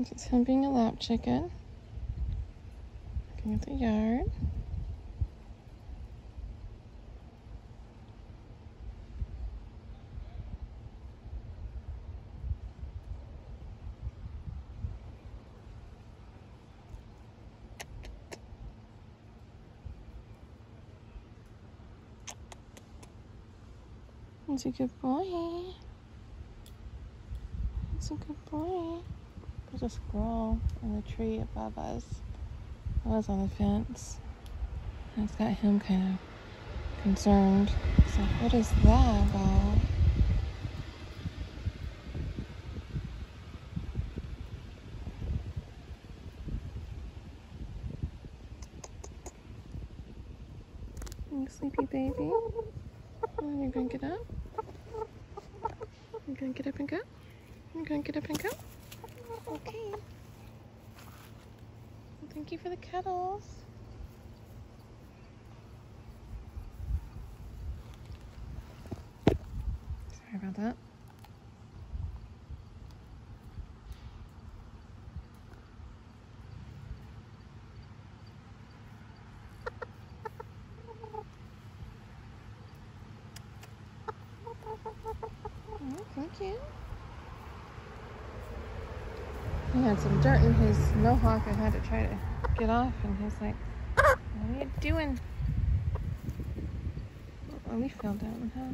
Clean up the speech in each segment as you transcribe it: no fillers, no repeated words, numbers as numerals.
It's him being a lap chicken. Looking at the yard. He's a good boy. He's a good boy. There's a squirrel in the tree above us. I was on the fence. And it's got him kind of concerned. He's like, what is that about? You sleepy baby? Oh, you're gonna get up? You're gonna get up and go? You're gonna get up and go? Okay. Well, thank you for the cuddles. Sorry about that. Oh, thank you. He had some dirt in his mohawk I had to try to get off, and he's like, what are you doing? Oh, we fell down, huh?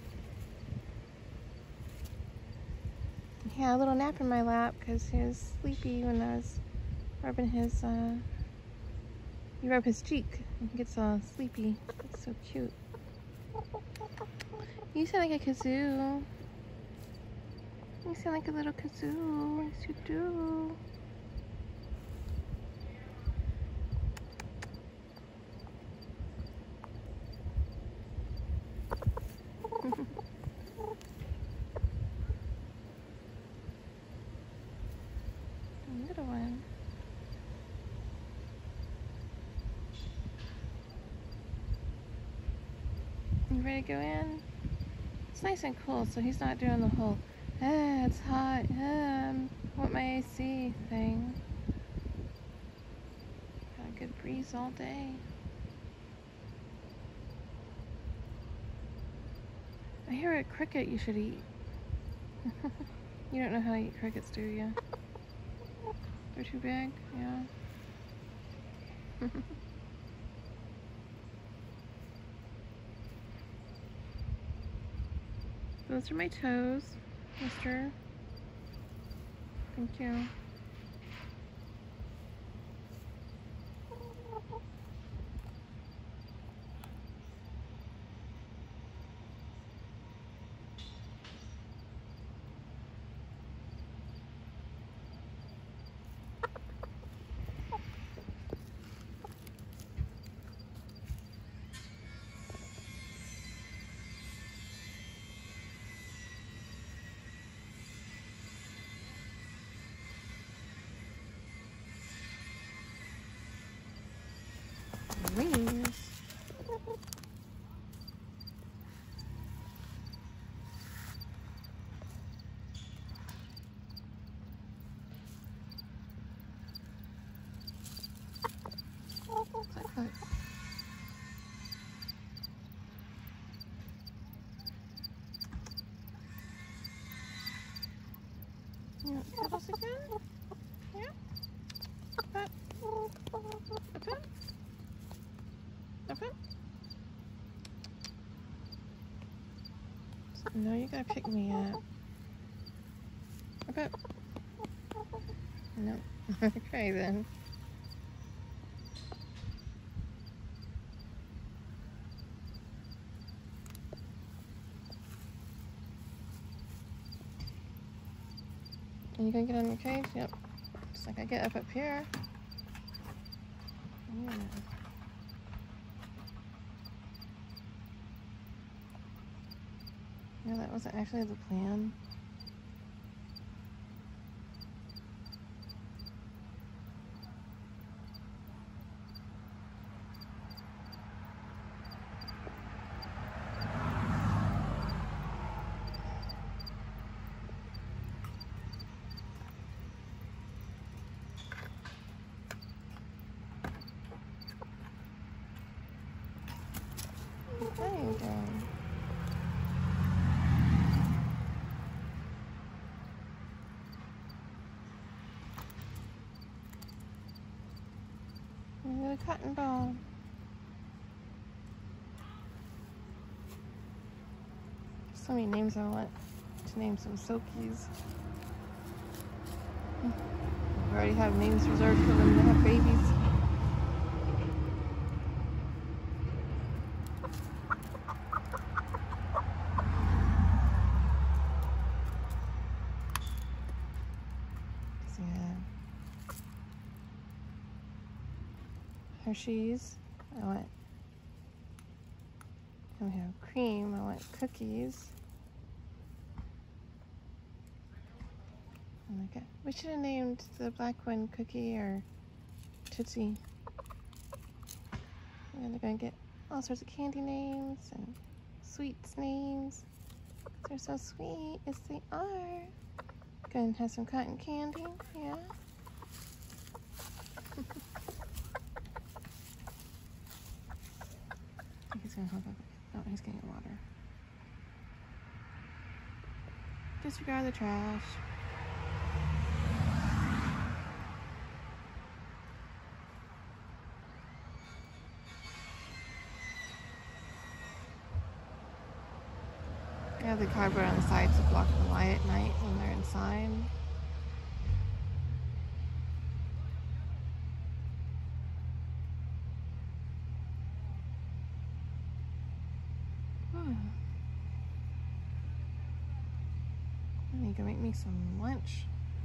He had a little nap in my lap because he was sleepy when I was rubbing his, you rub his cheek and he gets all sleepy. It's so cute. You sound like a kazoo. You sound like a little kazoo. Yes, you do. Little one. You ready to go in? It's nice and cool, so he's not doing the whole, it's hot, I want my AC thing. Got a good breeze all day. I hear a cricket you should eat. You don't know how to eat crickets, do you? They're too big? Yeah. Those are my toes, mister. Thank you. Wings. What's that cut? You want cuddles again? Yeah? Pet? A pet? A pet? No, you gotta pick me up. A pet? No. Okay then. Are you gonna get on your cage? Yep. Just like I get up here. Yeah. No, that wasn't actually the plan. How are you doing? Look at a cotton ball. So many names I want to name some silkies. We already have names reserved for them to have babies. So yeah. Hershey's. We have cream. I want cookies. Oh my god. We should have named the black one Cookie or Tootsie. And they're gonna get all sorts of candy names and sweets names. They're so sweet. Yes, they are. Gonna have some cotton candy. Yeah. I think he's gonna hop up. Oh, he's getting water. Disregard the trash. I have the cardboard on the side to block the light at night when they're inside. I need to make me some lunch.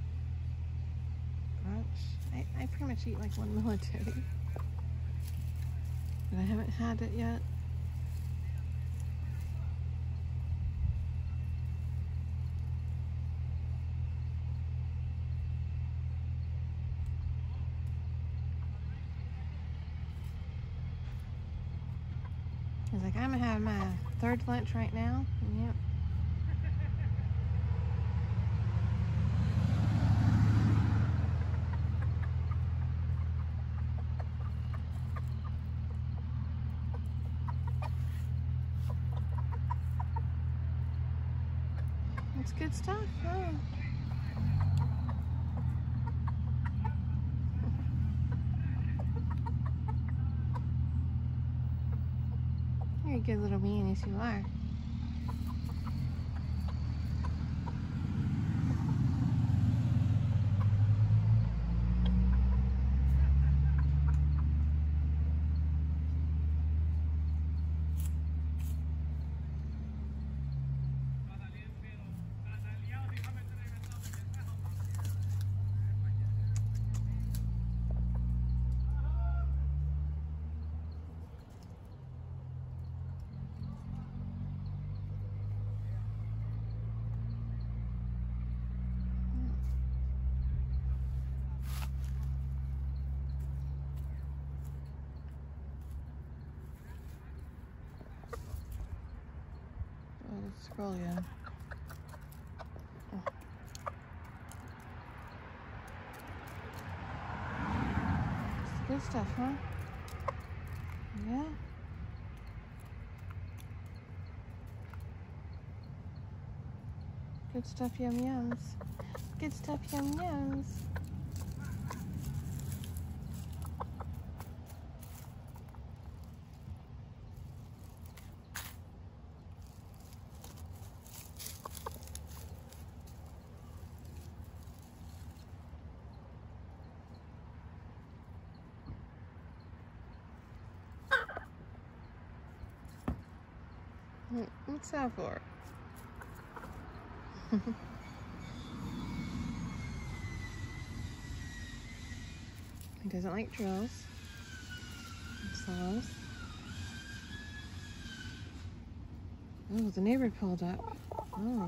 Brunch. I pretty much eat like one military. But I haven't had it yet. I was like, I'm gonna have my third lunch right now. Yep. It's good stuff, huh? You're a good little weenie, yes you are. Scroll, yeah. Oh. It's good stuff, huh? Yeah. Good stuff, yum yums. Good stuff, yum yums. What's that for? He doesn't like drills. Saws. Oh, the neighbor pulled up. Oh.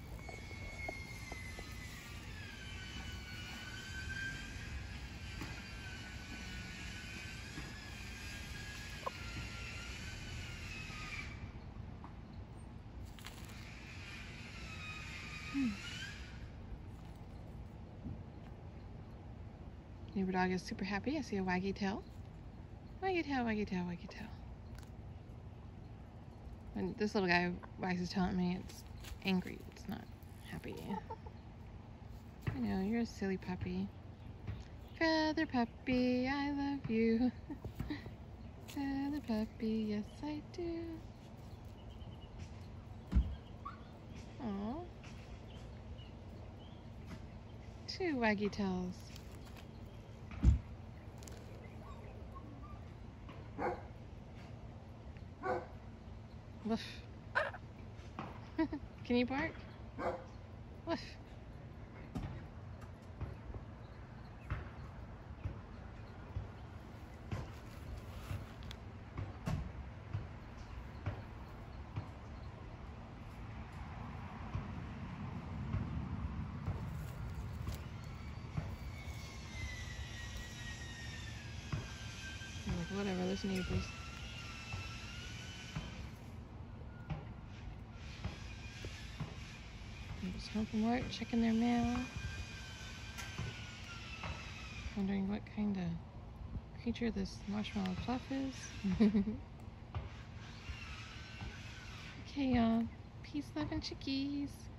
Neighbor dog is super happy. I see a waggy tail. Waggy tail, waggy tail, waggy tail. When this little guy wags his tail at me, it's angry. It's not happy. I know, you're a silly puppy. Feather puppy, I love you. Feather puppy, yes I do. Aww. 2 waggy tails. Woof. Can you bark? Woof. Whatever, there's neighbors. Neighbors home from work, checking their mail. Wondering what kind of creature this Marshmellow Fluff is. Okay, y'all. Peace, love, and chickies.